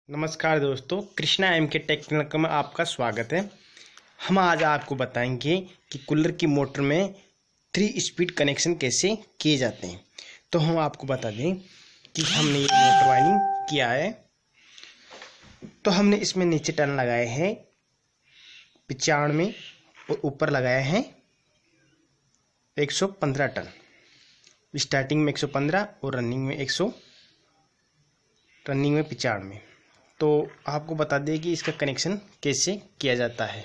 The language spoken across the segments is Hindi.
नमस्कार दोस्तों, कृष्णा एम के टेक्निकल में आपका स्वागत है। हम आज आपको बताएंगे कि कूलर की मोटर में 3 स्पीड कनेक्शन कैसे किए जाते हैं। तो हम आपको बता दें कि हमने ये मोटर वायरिंग किया है। तो हमने इसमें नीचे टर्न लगाए हैं 95 और ऊपर लगाए हैं 115 टन। स्टार्टिंग में 115 और रनिंग में 95। तो आपको बता दें कि इसका कनेक्शन कैसे किया जाता है।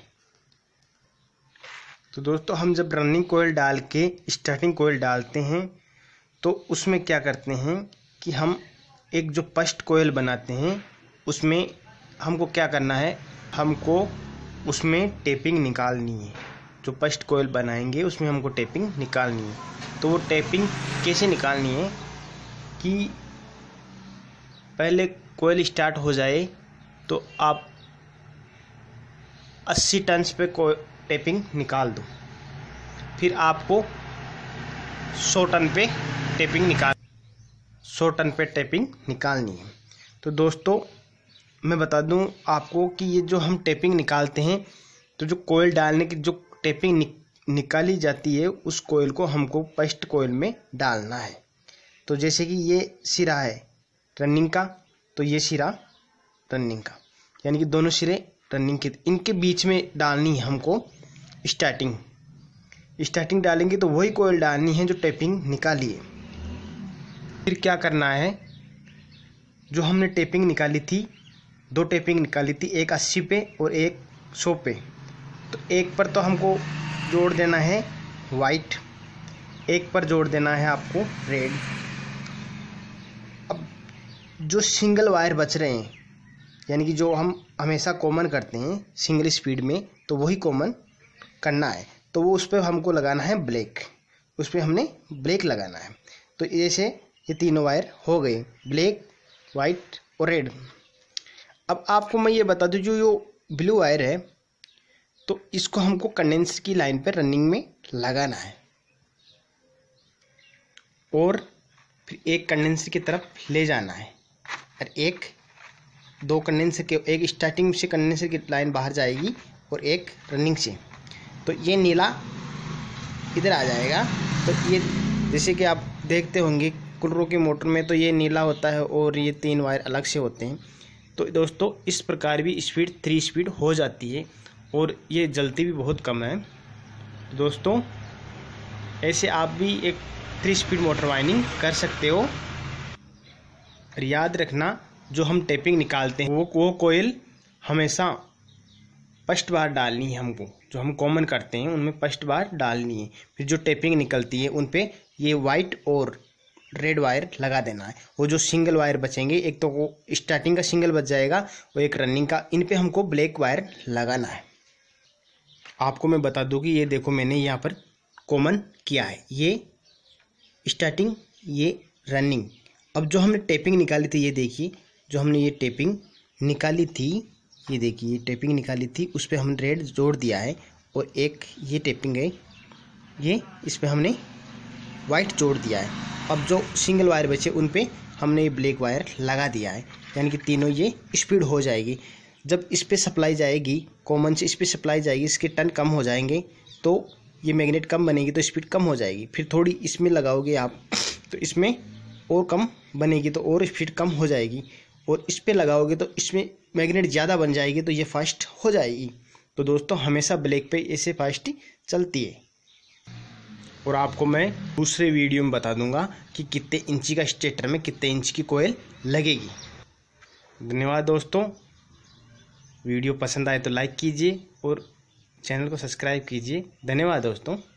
तो दोस्तों, हम जब रनिंग कोयल डाल के स्टार्टिंग कोयल डालते हैं तो उसमें क्या करते हैं कि हम एक जो फर्स्ट कोयल बनाते हैं उसमें हमको क्या करना है, हमको उसमें टेपिंग निकालनी है। जो फर्स्ट कोयल बनाएंगे उसमें हमको टेपिंग निकालनी है। तो वो टेपिंग कैसे निकालनी है कि पहले कोयल स्टार्ट हो जाए तो आप 80 टन पे टेपिंग निकाल दो, फिर आपको 100 टन पे टेपिंग निकालनी है। तो दोस्तों, मैं बता दूं आपको कि ये जो हम टेपिंग निकालते हैं तो जो कोयल डालने की जो टेपिंग निकाली जाती है उस कोयल को हमको फर्स्ट कोयल में डालना है। तो जैसे कि ये सिरा है रनिंग का, तो ये सिरा रनिंग का, यानी कि दोनों सिरे रनिंग के, इनके बीच में डालनी है हमको स्टार्टिंग डालेंगे तो वही कोयल डालनी है जो टेपिंग निकाली है। फिर क्या करना है, जो हमने टेपिंग निकाली थी, 2 टेपिंग निकाली थी, एक 80 पे और एक 100 पे। तो एक पर तो हमको जोड़ देना है वाइट, एक पर जोड़ देना है आपको रेड। जो सिंगल वायर बच रहे हैं, यानी कि जो हम हमेशा कॉमन करते हैं सिंगल स्पीड में, तो वही कॉमन करना है। तो वो उस पर हमको लगाना है ब्लैक, उस पर हमने ब्लैक लगाना है। तो जैसे ये तीनों वायर हो गए, ब्लैक, वाइट और रेड। अब आपको मैं ये बता दूं, जो ब्लू वायर है तो इसको हमको कंडेंसर की लाइन पर रनिंग में लगाना है और फिर एक कंडेंसर की तरफ ले जाना है और 2 कंडेंसर के, एक स्टार्टिंग से कंडेंसर की लाइन बाहर जाएगी और एक रनिंग से। तो ये नीला इधर आ जाएगा। तो ये जैसे कि आप देखते होंगे कूलरों की मोटर में तो ये नीला होता है और ये 3 वायर अलग से होते हैं। तो दोस्तों, इस प्रकार भी स्पीड 3 स्पीड हो जाती है और ये जलती भी बहुत कम है। तो दोस्तों, ऐसे आप भी एक 3 स्पीड मोटर वाइंडिंग कर सकते हो। और याद रखना, जो हम टेपिंग निकालते हैं वो कोयल हमेशा फर्स्ट बार डालनी है हमको। जो हम कॉमन करते हैं उनमें फर्स्ट बार डालनी है। फिर जो टेपिंग निकलती है उन पे ये वाइट और रेड वायर लगा देना है। वो जो सिंगल वायर बचेंगे, एक तो वो स्टार्टिंग का सिंगल बच जाएगा और एक रनिंग का, इन पे हमको ब्लैक वायर लगाना है। आपको मैं बता दूं कि ये देखो, मैंने यहाँ पर कॉमन किया है, ये स्टार्टिंग, ये रनिंग। अब जो हमने टेपिंग निकाली थी, ये देखिए, जो हमने ये टेपिंग निकाली थी, ये देखिए, ये टेपिंग निकाली थी, उस पर हमने रेड जोड़ दिया है और एक ये टेपिंग है, ये इस पर हमने वाइट जोड़ दिया है। अब जो सिंगल वायर बचे उन पे हमने ये ब्लैक वायर लगा दिया है, यानी कि तीनों ये स्पीड हो जाएगी। जब इस पर सप्लाई जाएगी, कॉमन से इस पर सप्लाई जाएगी, इसके टन कम हो जाएंगे तो ये मैग्नेट कम बनेगी तो स्पीड कम हो जाएगी। फिर थोड़ी इसमें लगाओगे आप तो इसमें और कम बनेगी तो और स्पीड कम हो जाएगी, और इस पे लगाओगे तो इसमें मैग्नेट ज़्यादा बन जाएगी तो ये फास्ट हो जाएगी। तो दोस्तों, हमेशा ब्लैक पे ऐसे फास्ट चलती है। और आपको मैं दूसरे वीडियो में बता दूंगा कि कितने इंची का स्टेटर में कितने इंच की कोयल लगेगी। धन्यवाद दोस्तों। वीडियो पसंद आए तो लाइक कीजिए और चैनल को सब्सक्राइब कीजिए। धन्यवाद दोस्तों।